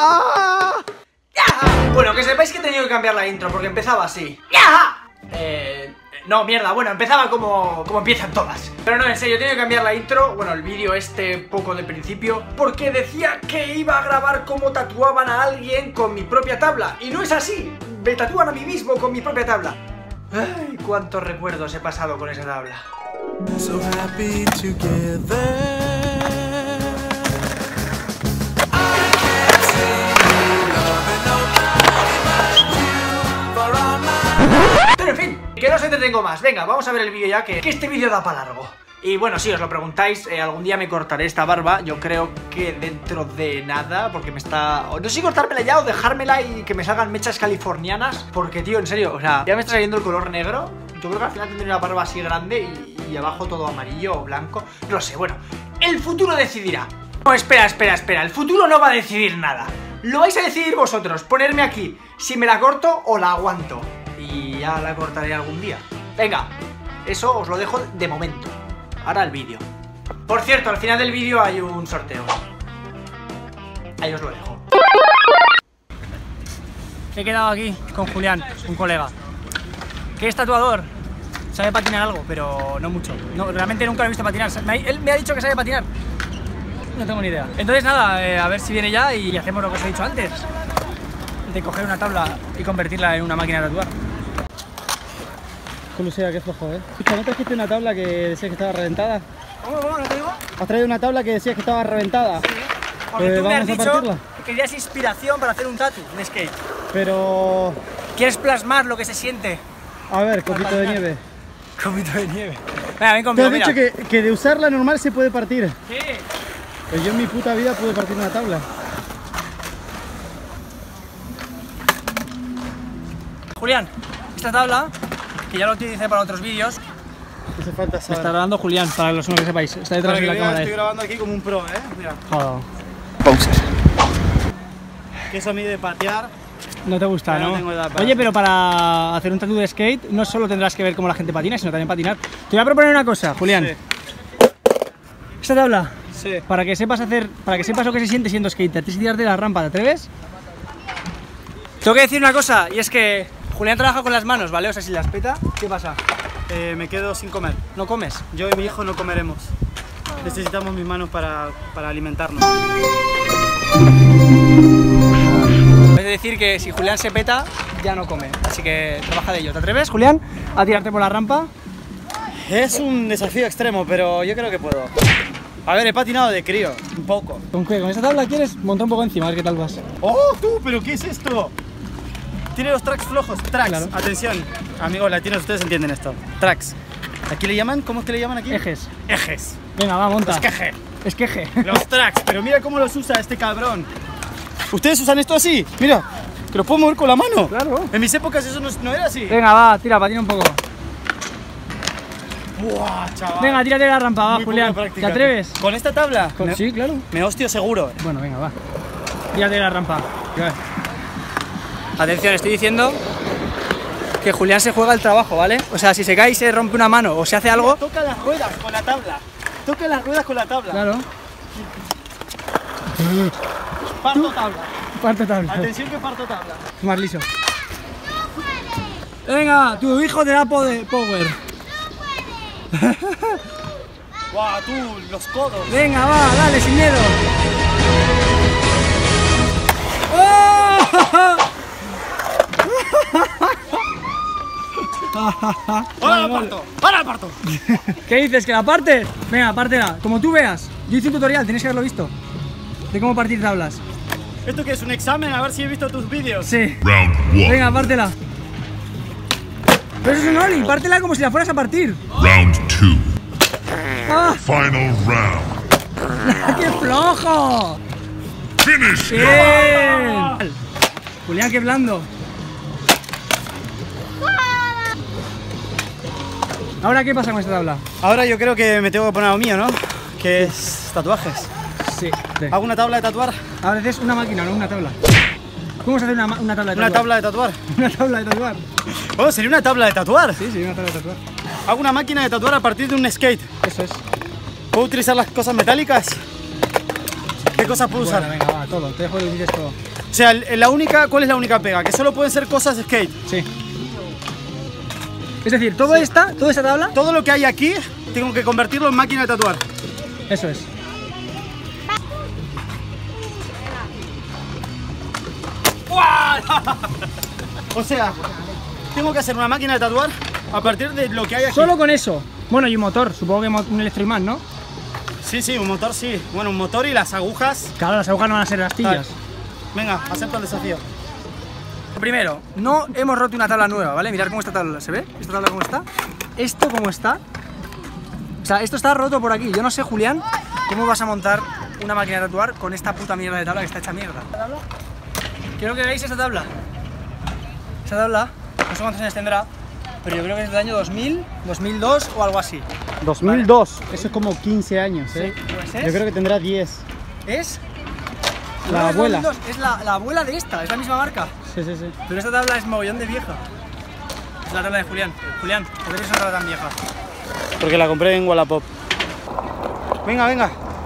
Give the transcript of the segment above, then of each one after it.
¡Ah! ¡Ya! Bueno, que sepáis que he tenido que cambiar la intro porque empezaba así. ¡Ya! No, mierda, bueno, empezaba como empiezan todas. Pero no, en serio, he tenido que cambiar la intro. Bueno, el vídeo poco de principio, porque decía que iba a grabar cómo tatuaban a alguien con mi propia tabla. Y no es así, me tatúan a mí mismo con mi propia tabla. Ay, cuántos recuerdos he pasado con esa tabla. So happy together. Pero en fin, que no os entretengo más. Venga, vamos a ver el vídeo ya, que este vídeo da para largo. Y bueno, si os lo preguntáis, algún día me cortaré esta barba. Yo creo que dentro de nada, porque me está... No sé si cortármela ya o dejármela y que me salgan mechas californianas. Porque, tío, en serio, o sea, ya me está saliendo el color negro. Yo creo que al final tendré una barba así grande y abajo todo amarillo o blanco. No sé, bueno, el futuro decidirá. No, espera, el futuro no va a decidir nada. Lo vais a decidir vosotros, ponerme aquí si me la corto o la aguanto. Y ya la cortaré algún día. Venga, eso os lo dejo de momento. Ahora el vídeo. Por cierto, al final del vídeo hay un sorteo. Ahí os lo dejo. He quedado aquí con Julián, un colega, que es tatuador. Sabe patinar algo, pero no mucho. No, realmente nunca lo he visto patinar. Él me ha dicho que sabe patinar. No tengo ni idea. Entonces nada, a ver si viene ya y hacemos lo que os he dicho antes, de coger una tabla y convertirla en una máquina de tatuar. Lucía, qué flojo, Escucha, ¿no trajiste una tabla que decías que estaba reventada? ¿Cómo? ¿No te digo? ¿Has traído una tabla que decías que estaba reventada? Sí, porque tú me has dicho que querías inspiración para hacer un tatu de skate. Pero... ¿Quieres plasmar lo que se siente? A ver, copito de nieve. Copito de nieve. Venga, ven conmigo, te has dicho que de usarla normal se puede partir. Sí. Pues yo en mi puta vida pude partir una tabla. Julián, esta tabla, que ya lo utilicé para otros vídeos. Hace falta saber. Me está grabando Julián, para los que sepáis. Está detrás de la cámara. Estoy grabando aquí como un pro, Mira. Joder. Pausas. Que eso a mí de patear. No te gusta, ¿no? No tengo edad para... Oye, pero para hacer un tatu de skate no solo tendrás que ver cómo la gente patina, sino también patinar. Te voy a proponer una cosa, Julián. Sí. Esta tabla, sí, para que sepas lo que se siente siendo skater, tienes que tirarte de la rampa, ¿te atreves? Tengo que decir una cosa, y es que Julián trabaja con las manos, ¿vale? O sea, si las peta, ¿qué pasa? Me quedo sin comer. ¿No comes? Yo y mi hijo no comeremos. Necesitamos mis manos para alimentarnos. Es decir que si Julián se peta, ya no come. Así que trabaja de ello. ¿Te atreves, Julián, a tirarte por la rampa? Es un desafío extremo, pero yo creo que puedo. A ver, he patinado de crío, un poco. ¿Con qué? ¿Con esta tabla quieres? Monta un poco encima, a ver qué tal vas. ¡Oh, tú! ¿Pero qué es esto? Tiene los tracks flojos. Tracks. Claro. Atención, amigos latinos, ustedes entienden esto. Tracks. ¿Aquí le llaman? ¿Cómo es que le llaman aquí? Ejes. Ejes. Venga, va, monta. Esqueje. Esqueje. Los tracks. Pero mira cómo los usa este cabrón. ¿Ustedes usan esto así? Mira, que lo puedo mover con la mano. Claro. En mis épocas eso no era así. Venga, va, tira, patina un poco. Buah, chaval. Venga, tírate la rampa, va, Julián. ¿Te atreves? ¿Con esta tabla? Sí, claro. Me hostio seguro. Bueno, venga, va. Tírate la rampa. Atención, estoy diciendo que Julián se juega el trabajo, ¿vale? O sea, si se cae y se rompe una mano o se hace algo... Toca las ruedas con la tabla. Toca las ruedas con la tabla. Claro. Parto tabla. Parto tabla. Atención que parto tabla. Más liso. Venga, tu hijo te da power. Guau, tú, los codos. Venga, va, dale, sin miedo. ¡Oh! ¡Ahora la parto! ¡Ahora la parto! ¿Qué dices? ¿Que la partes? Venga, pártela, como tú veas. Yo hice un tutorial, tienes que haberlo visto, de cómo partir tablas. ¿Esto qué es? ¿Un examen? A ver si he visto tus vídeos. Sí. Round one. Venga, pártela. Pero eso es un ollie, pártela como si la fueras a partir. Round two. ¡Ah! Final round. ¡Qué flojo! Finish. ¡Bien! Julián, qué blando. ¿Ahora qué pasa con esta tabla? Ahora yo creo que me tengo que poner a lo mío, ¿no? Que es tatuajes. Sí. ¿Hago una tabla de tatuar? Ahora es una máquina, no una tabla. ¿Cómo se hace una tabla de tatuar? ¿Una tabla de tatuar? Una tabla de tatuar. Oh, sería una tabla de tatuar. Sí, una tabla de tatuar. Hago una máquina de tatuar a partir de un skate. Eso es. ¿Puedo utilizar las cosas metálicas? ¿Qué cosas puedo usar? Bueno, venga, va, todo. Te dejo que dices todo. O sea, ¿cuál es la única pega? Que solo pueden ser cosas de skate. Sí. Es decir, toda esta tabla. Todo lo que hay aquí, tengo que convertirlo en máquina de tatuar. Eso es. O sea, tengo que hacer una máquina de tatuar a partir de lo que hay aquí. Solo con eso. Bueno, y un motor, supongo que un electroimán, ¿no? Sí, un motor sí. Bueno, un motor y las agujas. Claro, las agujas no van a ser astillas. Venga, acepto el desafío. Primero, no hemos roto una tabla nueva, ¿vale? Mirad cómo esta tabla, ¿se ve? ¿Esta tabla cómo está? ¿Esto cómo está? O sea, esto está roto por aquí. Yo no sé, Julián, cómo vas a montar una máquina de tatuar con esta puta mierda de tabla que está hecha mierda. Quiero que veáis esta tabla. Esta tabla, no sé cuántos años tendrá, pero yo creo que es del año 2000, 2002 o algo así. 2002, vale. Eso es como 15 años, ¿eh? Sí, pues es. Yo creo que tendrá 10. ¿Es? La abuela. 2002, es la abuela de esta, es la misma marca. Sí. Pero esta tabla es mogollón de vieja. Es la tabla de Julián. Julián, ¿por qué es una tabla tan vieja? Porque la compré en Wallapop. Venga.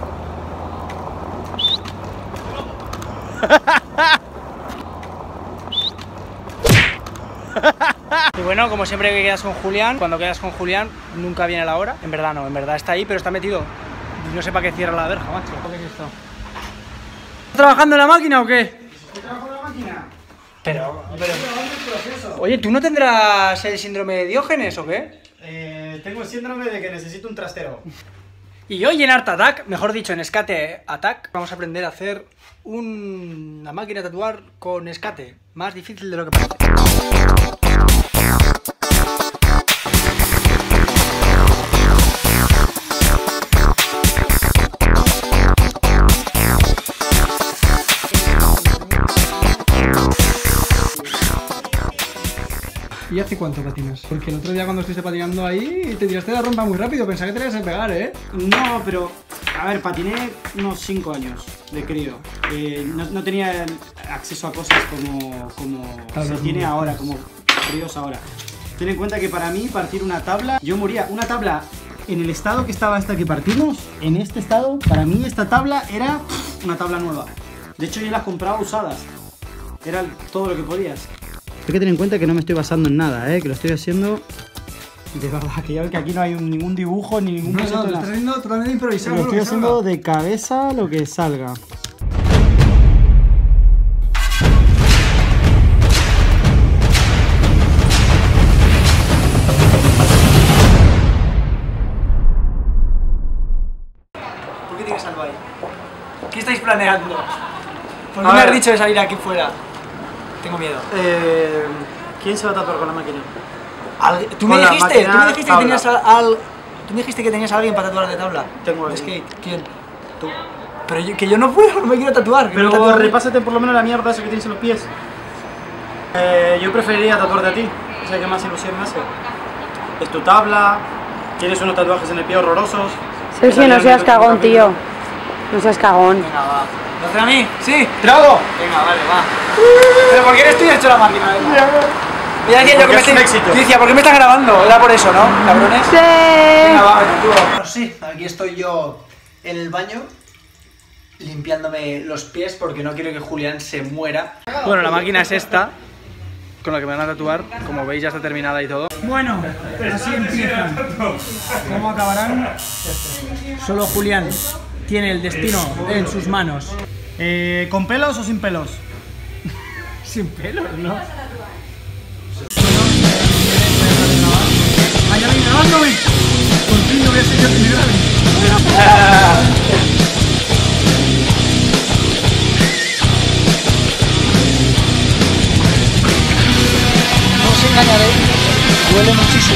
Y bueno, como siempre que quedas con Julián, cuando quedas con Julián nunca viene la hora. En verdad no, en verdad está ahí, pero está metido. Y no sé para qué cierra la verja, macho. ¿Qué es esto? ¿Estás trabajando en la máquina o qué? ¿Estoy trabajando en la máquina? Pero... Oye, ¿tú no tendrás el síndrome de Diógenes o qué? Tengo el síndrome de que necesito un trastero. Y hoy en Art Attack, mejor dicho en Skate Attack, vamos a aprender a hacer una máquina de tatuar con skate. Más difícil de lo que parece. ¿Y hace cuánto patinas? Porque el otro día cuando estuviste patinando ahí te tiraste la rompa muy rápido, pensaba que te ibas a pegar, ¿eh? No, pero... A ver, patiné unos 5 años de crío. No tenía acceso a cosas como se tiene ahora, como críos ahora. Ten en cuenta que para mí partir una tabla... Yo moría. Una tabla en el estado que estaba esta que partimos, en este estado, para mí esta tabla era una tabla nueva. De hecho yo las compraba usadas. Era todo lo que podías. Hay que tener en cuenta que no me estoy basando en nada, que lo estoy haciendo de verdad, que ya ves que aquí no hay ningún dibujo ni ningún No, lo estás haciendo totalmente improvisado. Lo estoy haciendo de cabeza lo que salga. ¿Por qué tienes algo ahí? ¿Qué estáis planeando? ¿Por qué me has dicho de salir aquí fuera? Tengo miedo. ¿Quién se va a tatuar con la máquina? ¿Tú me dijiste que tenías a alguien para tatuar de tabla? Tengo ¿De skate? ¿Quién? Tú. Pero que yo no puedo, no me quiero tatuar. Pero repásate por lo menos la mierda esa que tienes en los pies. Yo preferiría tatuarte a ti. O sea, que más ilusión me hace. Es tu tabla, tienes unos tatuajes en el pie horrorosos. Sergio, no seas cagón, tío. No seas cagón. Venga, va. ¿Lo haces a mí? ¿Sí? ¡Trago! Venga, vale, va. ¿Pero por qué eres tú y has hecho la máquina? Ya decía yo que es un éxito. Yo decía, ¿por qué me están grabando? Era por eso, ¿no? ¿Cabrones? Sí. Venga, va, bueno, sí, aquí estoy yo en el baño limpiándome los pies porque no quiero que Julián se muera. Bueno, la máquina es esta, con la que me van a tatuar. Como veis ya está terminada y todo. Bueno, así empiezan. ¿Cómo acabarán? Solo Julián tiene el destino en sus manos. ¿Con pelos o sin pelos? Sin pelos, ¿no? ¡Ay, ay, grabándome! Por fin lo voy a hacer yo que me graben. No os engañaré, duele muchísimo.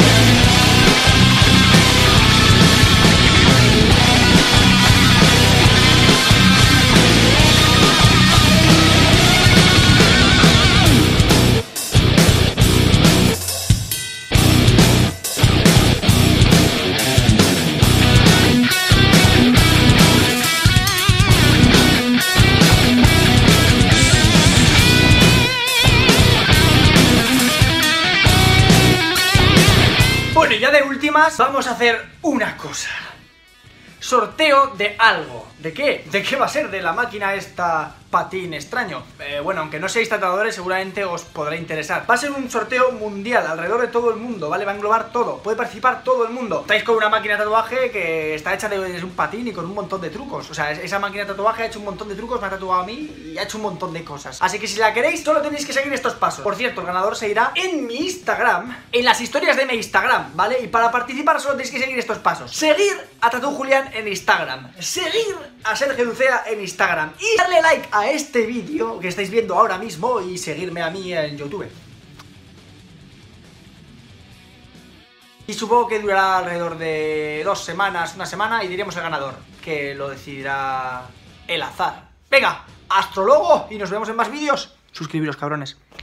Bueno, y ya de últimas vamos a hacer una cosa. sorteo de algo. ¿De qué? ¿De qué va a ser? De la máquina esta patín extraño. Bueno, aunque no seáis tatuadores, seguramente os podrá interesar. Va a ser un sorteo mundial alrededor de todo el mundo, ¿vale? Va a englobar todo, puede participar todo el mundo. Estáis con una máquina de tatuaje que está hecha de un patín y con un montón de trucos. O sea, esa máquina de tatuaje ha hecho un montón de trucos, me ha tatuado a mí y ha hecho un montón de cosas. Así que si la queréis, solo tenéis que seguir estos pasos. Por cierto, el ganador se irá en mi Instagram, en las historias de mi Instagram, ¿vale? Y para participar solo tenéis que seguir estos pasos. Seguir a Tatu Julián en Instagram, seguir a Sergio Lucea en Instagram y darle like a este vídeo que estáis viendo ahora mismo y seguirme a mí en YouTube. Y supongo que durará alrededor de 2 semanas, una semana, y diremos el ganador, que lo decidirá el azar. Venga, astrologo, y nos vemos en más vídeos. Suscribiros, cabrones.